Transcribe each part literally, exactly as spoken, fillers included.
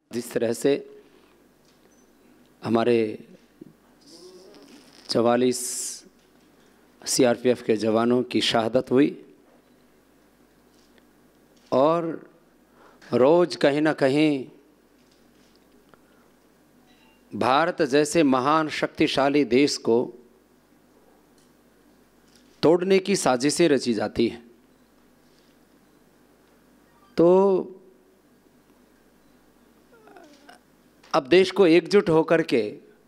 जिस तरह से हमारे चवालीस सीआरपीएफ के जवानों की शहादत हुई और रोज़ कहीं ना कहीं भारत जैसे महान शक्तिशाली देश को तोड़ने की साजिशें रची जाती हैं। तो अब देश को एकजुट होकर के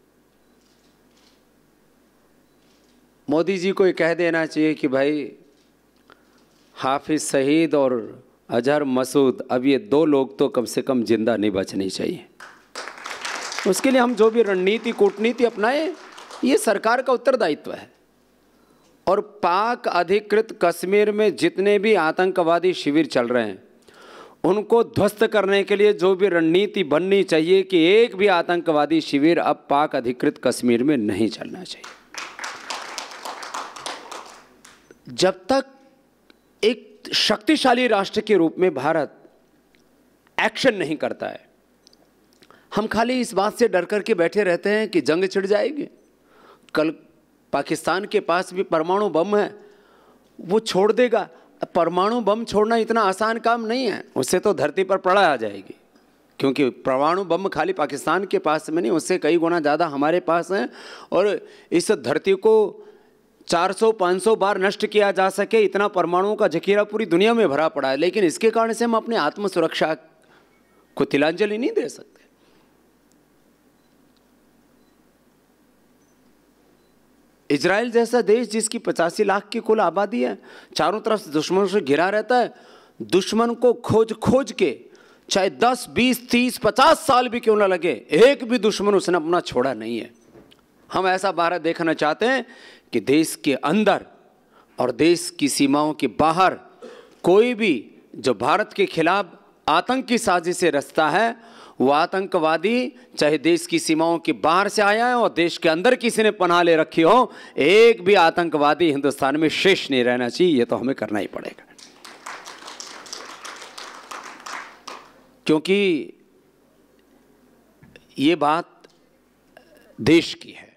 मोदी जी को ये कह देना चाहिए कि भाई हाफिज सईद और अजहर मसूद, अब ये दो लोग तो कम से कम जिंदा नहीं बचने चाहिए। उसके लिए हम जो भी रणनीति कूटनीति अपनाएं, ये सरकार का उत्तरदायित्व है। और पाक अधिकृत कश्मीर में जितने भी आतंकवादी शिविर चल रहे हैं उनको ध्वस्त करने के लिए जो भी रणनीति बननी चाहिए कि एक भी आतंकवादी शिविर अब पाक अधिकृत कश्मीर में नहीं चलना चाहिए। जब तक एक शक्तिशाली राष्ट्र के रूप में भारत एक्शन नहीं करता है, हम खाली इस बात से डर करके बैठे रहते हैं कि जंग छिड़ जाएगी। कल पाकिस्तान के पास भी परमाणु बम है, वो छोड़ देगा। परमाणु बम छोड़ना इतना आसान काम नहीं है, उससे तो धरती पर प्रलय आ जाएगी। क्योंकि परमाणु बम खाली पाकिस्तान के पास में नहीं, उससे कई गुना ज़्यादा हमारे पास हैं। और इस धरती को चार सौ पाँच सौ बार नष्ट किया जा सके इतना परमाणुओं का जखीरा पूरी दुनिया में भरा पड़ा है। लेकिन इसके कारण से हम अपनी आत्म सुरक्षा को तिलांजलि नहीं दे सकते। इजराइल जैसा देश जिसकी पचासी लाख की कुल आबादी है, चारों तरफ से दुश्मनों से घिरा रहता है, दुश्मन को खोज खोज के चाहे दस बीस तीस पचास साल भी क्यों ना लगे, एक भी दुश्मन उसने अपना छोड़ा नहीं है। हम ऐसा भारत देखना चाहते हैं कि देश के अंदर और देश की सीमाओं के बाहर कोई भी जो भारत के खिलाफ आतंक की साजिशें रचता है, वो आतंकवादी चाहे देश की सीमाओं के बाहर से आया है और देश के अंदर किसी ने पनाह ले रखी हो, एक भी आतंकवादी हिंदुस्तान में शेष नहीं रहना चाहिए। ये तो हमें करना ही पड़ेगा, क्योंकि ये बात देश की है।